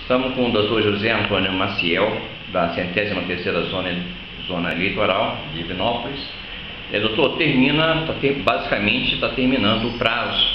Estamos com o Dr. José Antônio Maciel, da 103ª Zona Eleitoral de Divinópolis. Doutor, basicamente está terminando o prazo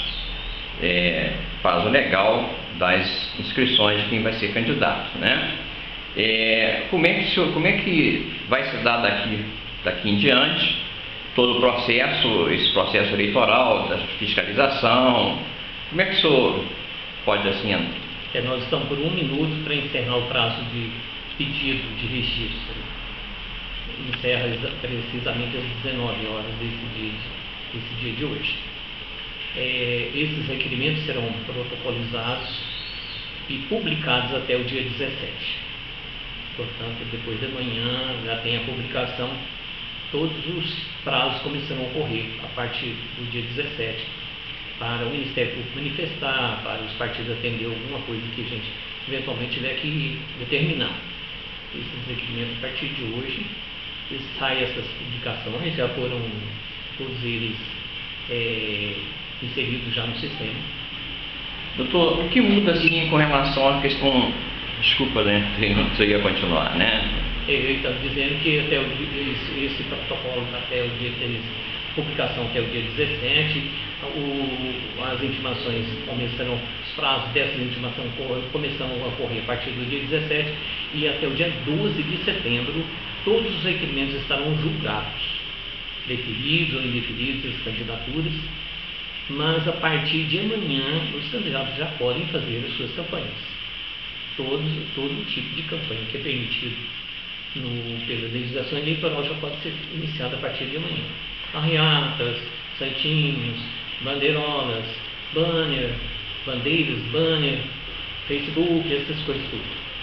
legal das inscrições de quem vai ser candidato, né? Como é que vai se dar daqui em diante todo o processo, esse processo eleitoral, da fiscalização? Como é que o senhor pode assim... Nós estamos por 1 minuto para encerrar o prazo de pedido de registro. Encerra precisamente às 19 horas desse dia de hoje. Esses requerimentos serão protocolizados e publicados até o dia 17. Portanto, depois de amanhã já tem a publicação. Todos os prazos começarão a ocorrer a partir do dia 17, para o Ministério Público manifestar, para os partidos atender alguma coisa que a gente eventualmente tiver que determinar. Esses requerimentos, a partir de hoje, saem essas publicações, já foram todos eles inseridos já no sistema. Doutor, o que muda assim com relação à questão... Desculpa, né? Você ia continuar, né? Eu estava dizendo que até esse protocolo, até o dia de publicação, até o dia 17, as intimações começarão, os prazos dessas intimações começam a ocorrer a partir do dia 17 e até o dia 12 de setembro, todos os requerimentos estarão julgados, deferidos ou indeferidos, as candidaturas, mas a partir de amanhã os candidatos já podem fazer as suas campanhas. Todo tipo de campanha que é permitido pela legislação eleitoral já pode ser iniciada a partir de amanhã. Carreatas, santinhos, bandeirolas, bandeiras, banner, Facebook, essas coisas tudo.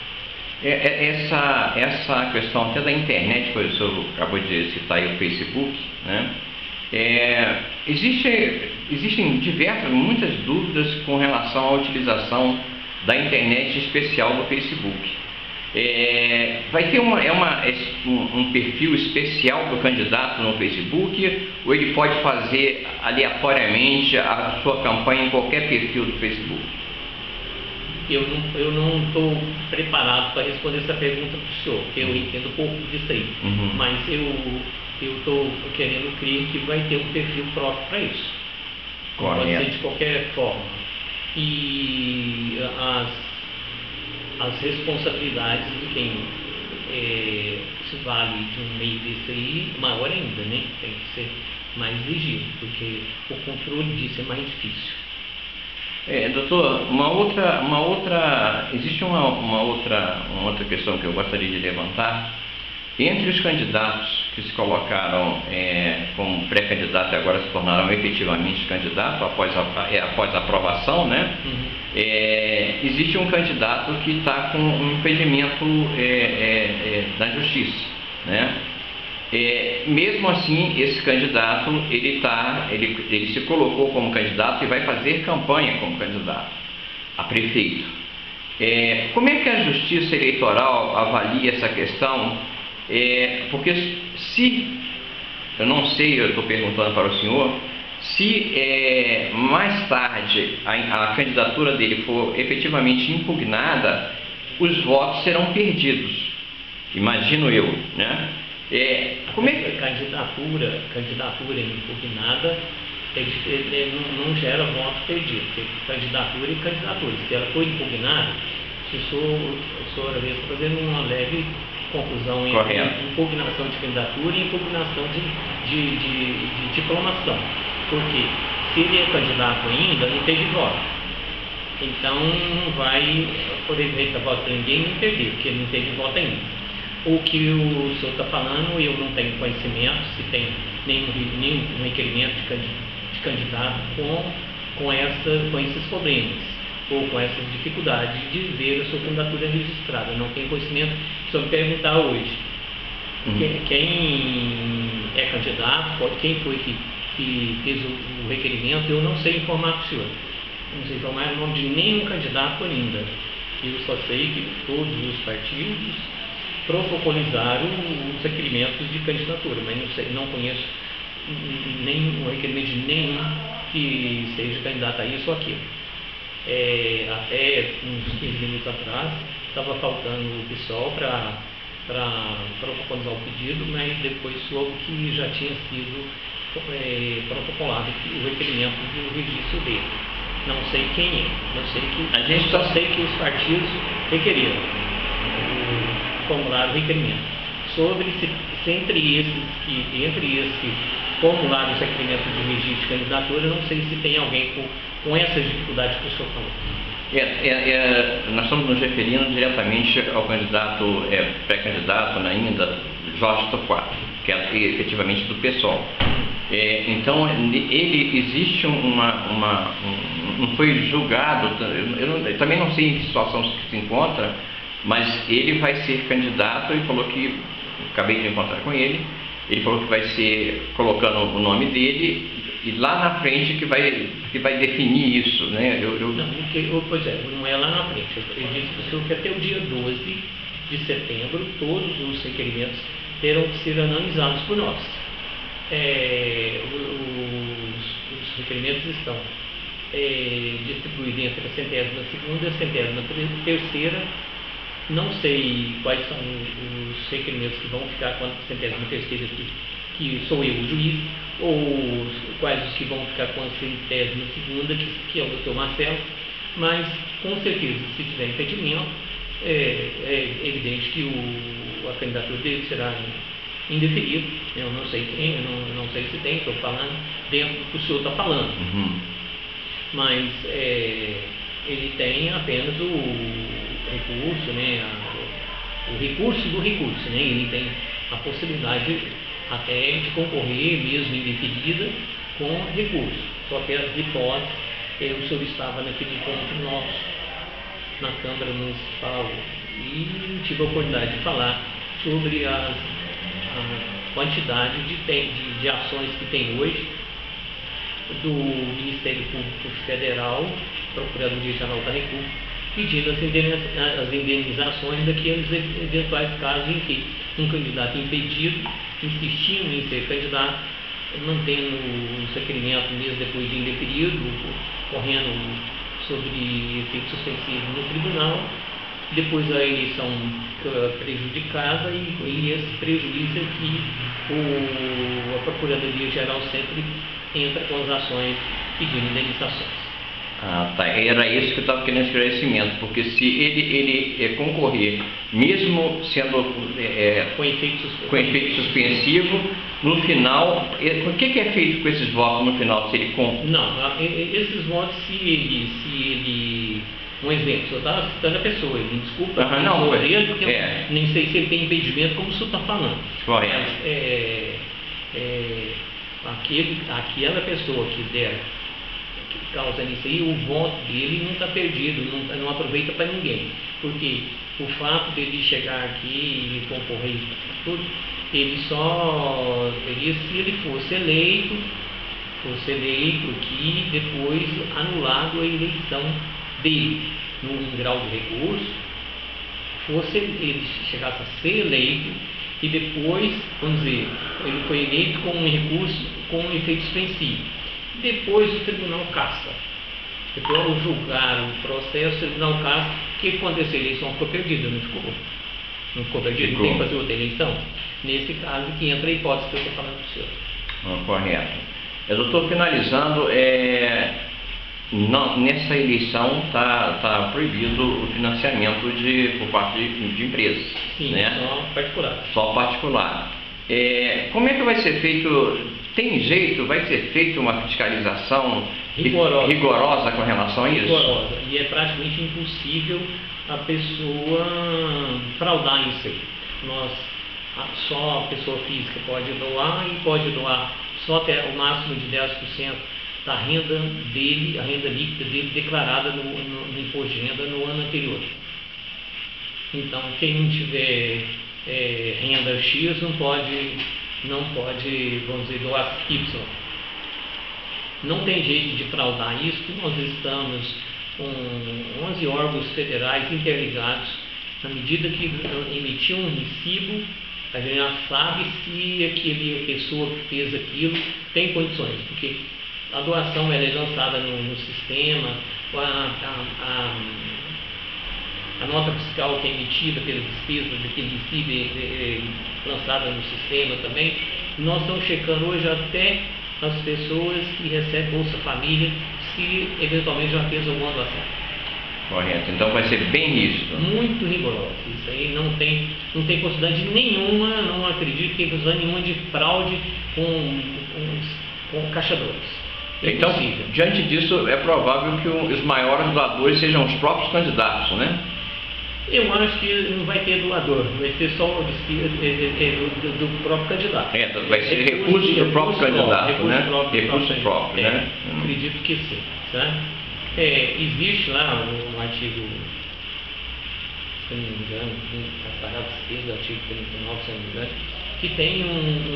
Essa questão até da internet, que o senhor acabou de citar aí, o Facebook, né? Existem muitas dúvidas com relação à utilização da internet, em especial do Facebook. Vai ter um perfil especial para o candidato no Facebook, ou ele pode fazer aleatoriamente a sua campanha em qualquer perfil do Facebook? Eu não estou preparado para responder essa pergunta para o senhor, porque eu entendo pouco disso aí. Mas eu estou querendo crer que vai ter um perfil próprio para isso. Pode ser de qualquer forma. E as responsabilidades de quem se vale de um meio desse aí, maior ainda, né? Tem que ser mais vigível, porque o controle disso é mais difícil. Doutor, existe uma outra questão que eu gostaria de levantar. Entre os candidatos que se colocaram como pré-candidato e agora se tornaram efetivamente candidato após a aprovação, né? Existe um candidato que está com um impedimento na justiça, né? Mesmo assim, esse candidato ele se colocou como candidato e vai fazer campanha como candidato a prefeito. Como é que a Justiça Eleitoral avalia essa questão? Porque eu não sei, eu estou perguntando para o senhor, se mais tarde a candidatura dele for efetivamente impugnada, os votos serão perdidos, imagino eu, né? Como é que candidatura impugnada não gera voto perdido? Porque candidatura e candidatura, se ela for impugnada, o senhor às vezes está fazendo uma leve confusão entre impugnação de candidatura e impugnação de diplomação. Porque se ele é candidato ainda, não teve voto. Então não vai poder ver voto para ninguém nem perder, porque ele não teve voto ainda. O que o senhor está falando, eu não tenho conhecimento se tem nenhum requerimento de candidato com esses problemas ou com essas dificuldades de ver a sua candidatura registrada. Não tenho conhecimento. Se eu me perguntar hoje quem é candidato, quem foi que fez o requerimento, eu não sei informar para o senhor. Não sei informar o nome de nenhum candidato ainda. Eu só sei que todos os partidos protocolizaram os requerimentos de candidatura, mas não conheço nenhum requerimento de nenhum que seja candidato a isso ou aquilo. até uns 15 minutos atrás, estava faltando o PSOL para protocolizar o pedido, mas depois soube que já tinha sido protocolado o requerimento do registro dele. Não sei quem é, só sei que os partidos requeriram o formulário requerimento. Entre esse formulário de requerimento de registro de candidatura, não sei se tem alguém com essas dificuldades que o senhor falou. Nós estamos nos referindo diretamente ao candidato, pré-candidato ainda, Jorge Torquato, que é efetivamente do PSOL. Então, ele existe não foi julgado, eu também não sei em que situação se encontra, mas ele vai ser candidato e falou que, acabei de encontrar com ele falou que vai ser colocando o nome dele e lá na frente que vai definir isso, né? Pois é, não é lá na frente. Ele disse para o senhor que até o dia 12 de setembro todos os requerimentos terão que ser analisados por nós. Os requerimentos estão distribuídos entre a 102ª e a 103ª. Não sei quais são os requerimentos que vão ficar com a 103ª, que sou eu o juiz, ou quais os que vão ficar com a 102ª, que é o Dr. Marcelo, mas com certeza, se tiver impedimento, é evidente que a candidatura dele será indeferida. Eu não sei quem, eu não sei se tem, estou falando dentro do que o senhor está falando. Mas ele tem apenas o recurso, né, o recurso do recurso, né, ele tem a possibilidade até de concorrer, mesmo indeferida, com recurso. Só que as hipóteses, o senhor estava naquele encontro nosso, na Câmara Municipal, e tive a oportunidade de falar sobre a quantidade de ações que tem hoje do Ministério Público Federal, Procuradoria-Geral da República, pedindo as indenizações daqueles eventuais casos em que um candidato impedido, insistindo em ser candidato, mantendo os requerimentos mesmo depois de indeferido, correndo sobre efeito suspensivo no tribunal, depois a eleição prejudicada e esse prejuízo é que a Procuradoria-Geral sempre entra com as ações pedindo indenizações. Tá. Era isso que eu estava querendo esclarecimento, porque se ele concorrer, mesmo sendo com efeito suspensivo, no final, o que é feito com esses votos no final, se ele concorre? Não, esses votos, se ele um exemplo, eu estava citando a pessoa, ele me desculpa, porque eu nem sei se ele tem impedimento, como o senhor está falando. Correto. Aquela pessoa que causa isso aí, o voto dele não está perdido, não aproveita para ninguém, porque o fato dele chegar aqui e concorrer tudo, ele só teria, se ele fosse eleito aqui, depois anulado a eleição dele, num grau de recurso, ele chegasse a ser eleito e depois, vamos dizer, ele foi eleito com um recurso com um efeito suspensivo. Depois o tribunal cassa. Depois ao julgar o processo, o tribunal cassa. O que aconteceu? A eleição ficou perdida, não ficou? Não ficou perdida? Não tem que fazer outra eleição? Nesse caso que entra a hipótese que eu estou falando para o senhor. Correto. Doutor, finalizando, nessa eleição está proibido o financiamento por parte de empresas. Sim, né? Só particular. Como é que vai ser feito? Tem jeito? Vai ser feita uma fiscalização rigorosa com relação a isso? Rigorosa. E é praticamente impossível a pessoa fraudar isso aí. Só a pessoa física pode doar e pode doar só até o máximo de 10% da renda dele, a renda líquida dele declarada no imposto de renda no ano anterior. Então, quem não tiver renda X não pode, vamos dizer, doar Y. Não tem jeito de fraudar isso, que nós estamos com 11 órgãos federais interligados. Na medida que emitir um recibo, a gente já sabe se a pessoa que fez aquilo tem condições, porque A doação ela é lançada no sistema, a nota fiscal que é emitida pelas despesas daquele recibo é lançada no sistema também. Nós estamos checando hoje até as pessoas que recebem Bolsa Família, se eventualmente já fez alguma doação. Correto, então vai ser bem rígido. Muito rigoroso. Isso aí não tem possibilidade nenhuma, não acredito que tem possibilidade nenhuma de fraude com caixadores. Então, diante disso, é provável que os maiores doadores sejam os próprios candidatos, né? Eu acho que não vai ter doador, vai ser só o do próprio candidato. Vai ser recurso do próprio candidato, né? Recurso próprio, né? Acredito que sim. Tá? Existe lá um artigo, se não me engano, parágrafo 6 do artigo 39, se não me engano, que tem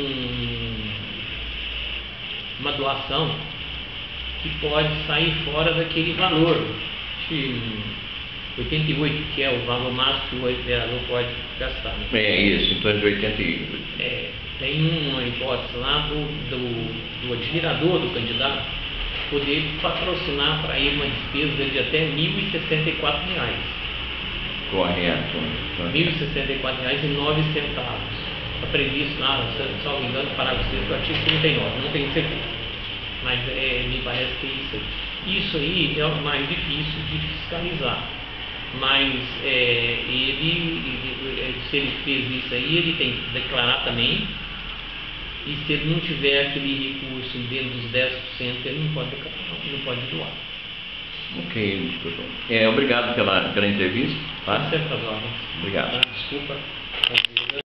uma doação que pode sair fora daquele valor de 88, que é o valor máximo que o vereador pode gastar. Né? Isso, em torno de 88. Tem uma hipótese lá do admirador do candidato poder patrocinar para ele uma despesa de até R$ 1.064. Correto. R$ 1.064,09. Está previsto lá, se não me engano, parágrafo 6 do artigo 39, não tenho certeza. Mas me parece que é isso aí. Isso aí é o mais difícil de fiscalizar. Mas se ele fez isso aí, ele tem que declarar também. E se ele não tiver aquele recurso dentro dos 10%, ele não pode declarar, não pode doar. Ok, doutor. Obrigado pela entrevista. Tá? Certas ordens. Obrigado. Desculpa.